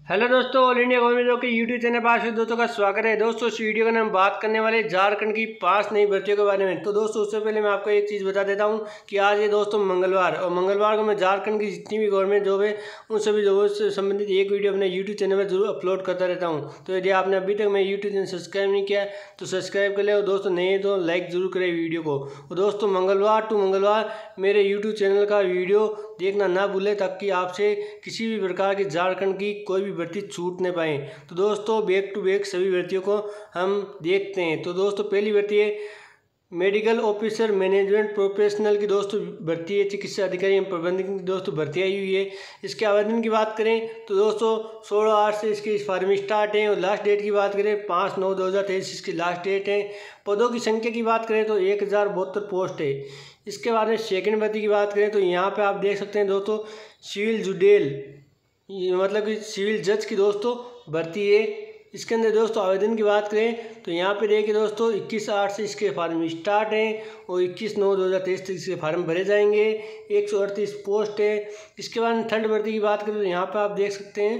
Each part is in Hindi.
हेलो दोस्तों, ऑल इंडिया गवर्नमेंट जॉब के यूट्यूब चैनल पर आप दोस्तों का स्वागत है। दोस्तों इस वीडियो में हम बात करने वाले झारखंड की 5 नई भर्तियों के बारे में। तो दोस्तों उससे पहले मैं आपको एक चीज़ बता देता हूं कि आज ये दोस्तों मंगलवार और मंगलवार को मैं झारखंड की जितनी भी गवर्नमेंट जॉब है उन सभी जॉबों से संबंधित एक वीडियो अपने यूट्यूब चैनल पर जरूर अपलोड करता रहता हूँ। तो यदि आपने अभी तक मेरे यूट्यूब चैनल सब्सक्राइब नहीं किया तो सब्सक्राइब कर ले और दोस्तों नहीं तो लाइक जरूर करें वीडियो को। और दोस्तों मंगलवार टू मंगलवार मेरे यूट्यूब चैनल का वीडियो देखना ना भूलें ताकि आपसे किसी भी प्रकार की झारखंड की कोई भी भर्ती छूट नहीं पाए। तो दोस्तों बैक टू बैक सभी भर्तियों को हम देखते हैं। तो दोस्तों पहली भर्ती है मेडिकल ऑफिसर मैनेजमेंट प्रोफेशनल की दोस्तों भर्ती है। चिकित्सा अधिकारी एवं प्रबंधक की दोस्तों भर्ती आई हुई है। इसके आवेदन की बात करें तो दोस्तों 16/8 से इसकी फॉर्म स्टार्ट है और लास्ट डेट की बात करें 5/9/2023 इसकी लास्ट डेट है। पदों की संख्या की बात करें तो 1072 पोस्ट है। इसके बाद में सेकेंड भर्ती की बात करें तो यहाँ पे आप देख सकते हैं दोस्तों सिविल जुडेल मतलब कि सिविल जज की दोस्तों भर्ती है। इसके अंदर दोस्तों आवेदन की बात करें तो यहाँ पे देखिए दोस्तों 21/8 से इसके फार्म स्टार्ट हैं और 21/9/2023 तक इसके फार्म भरे जाएंगे। 138 पोस्ट है। इसके बाद थर्ड भर्ती की बात करें तो यहाँ पे आप देख सकते हैं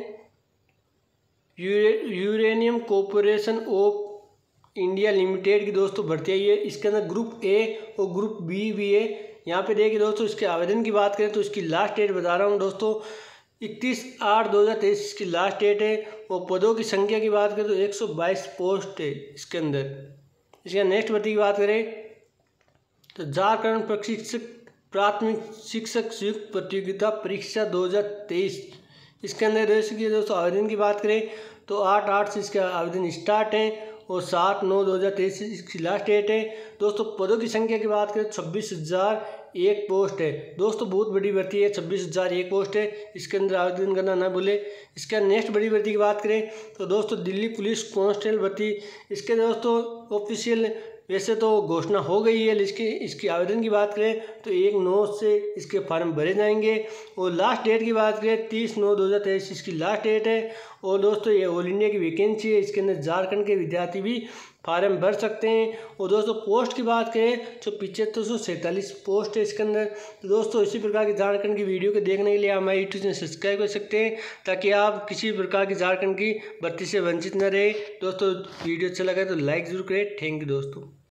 Uranium Corporation of India Limited की दोस्तों भर्ती आई है। इसके अंदर ग्रुप ए और ग्रुप बी भी है। यहाँ पे देखिए दोस्तों इसके आवेदन की बात करें तो इसकी लास्ट डेट बता रहा हूँ दोस्तों 31/8/2023 इसकी लास्ट डेट है। और पदों की संख्या की बात करें तो 122 पोस्ट है इसके अंदर। इसके नेक्स्ट भर्ती की बात करें तो झारखंड प्रशिक्षक प्राथमिक शिक्षक संयुक्त प्रतियोगिता परीक्षा 2023 इसके अंदर दोस्तों आवेदन की बात करें तो 8/8 से इसका आवेदन स्टार्ट है और 7/9/2023 इसकी लास्ट डेट है। दोस्तों पदों की संख्या की बात करें 26,001 पोस्ट है। दोस्तों बहुत बड़ी भर्ती है, 26,001 पोस्ट है। इसके अंदर आवेदन करना ना भूले। इसका नेक्स्ट बड़ी भर्ती की बात करें तो दोस्तों दिल्ली पुलिस कांस्टेबल भर्ती। इसके दोस्तों ऑफिशियल वैसे तो घोषणा हो गई है लेकिन इसकी आवेदन की बात करें तो 1/9 से इसके फार्म भरे जाएंगे। और लास्ट डेट की बात करें 30/9/2023 इसकी लास्ट डेट है। और दोस्तों ये ऑल इंडिया की वैकेंसी है। इसके अंदर झारखंड के विद्यार्थी भी फार्म भर सकते हैं। और दोस्तों पोस्ट की बात करें तो 7547 पोस्ट है इसके अंदर। तो दोस्तों इसी प्रकार की झारखंड की वीडियो को देखने के लिए हमारे यूट्यूब चैनल सब्सक्राइब कर सकते हैं ताकि आप किसी भी प्रकार की झारखंड की भर्ती से वंचित न रहे। दोस्तों वीडियो अच्छा लगा तो लाइक जरूर करें। थैंक यू दोस्तों।